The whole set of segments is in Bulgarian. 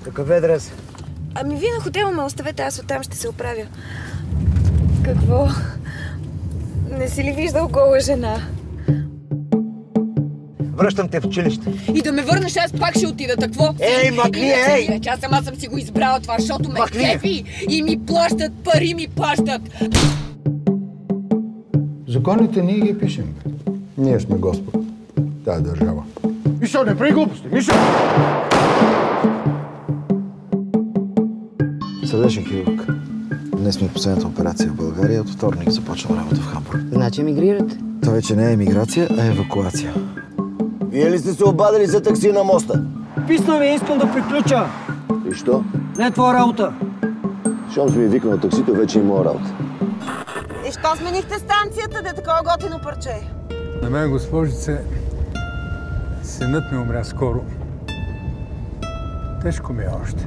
Какъв е адрес? Ами вие на хотела ме оставете, аз оттам ще се оправя. Какво? Не си ли виждал гола жена? Връщам те в училище. И да ме върнеш, аз пак ще отида, какво? Ей, махни, ей! Аз сама съм си го избрала това, защото ме кефи и ми плащат, пари ми плащат. Законите ние ги пишем, бе. Ние сме Господ. Тая държава. Мишо, не прави глупости! Мишо! Сърдечен хирург. Днес ми е последната операция в България. От вторник започвам работа в Хамбург. Значи емигрирате? Това вече не е емиграция, а евакуация. Вие ли сте се обадили за такси на моста? Писна ми, искам да приключа. И що? Не е твоя работа. Щом сме викнал таксито, вече и моя работа. И що сменихте станцията, да такова готино парче? На мен, госпожице, синът ми умря скоро. Тежко ми е още.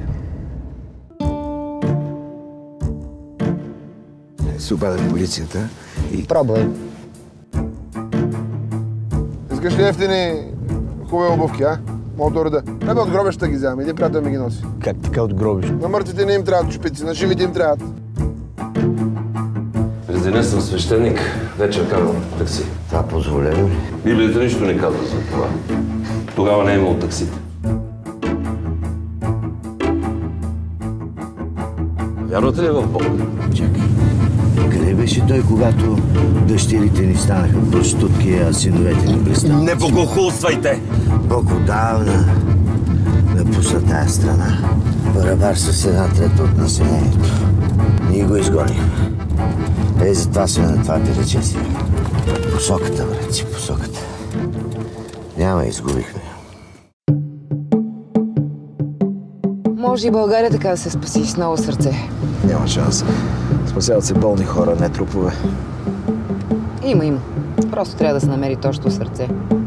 Се обади полицията и... Пробвай. Искаш ли ефтини хубави обувки, а? Мога да реда. Не бе от гробищата ги вземам. Един приятел ми ги носи. Как така от гробиш? На мъртвите не им трябват чупици, на живите им трябват. През деня съм свещеник, вечер карам такси. Това позволено ли? Библията нищо не казва за това. Тогава не е имало таксите. Вярвате ли в Бога? Чакай. Къде беше той, когато дъщерите ни станаха простутки, а синовете ни близнаци? Не богохулствайте! Бог отдавна напусна тая страна. Барабар с 1/3 от населението. Ние го изгонихме. Затова сме на това пилече си. Посоката, братци, посоката. Няма, изгубихме. Може и България така да се спаси с ново сърце. Няма шанс. Спасяват се болни хора, не трупове. Има. Просто трябва да се намери точно сърце.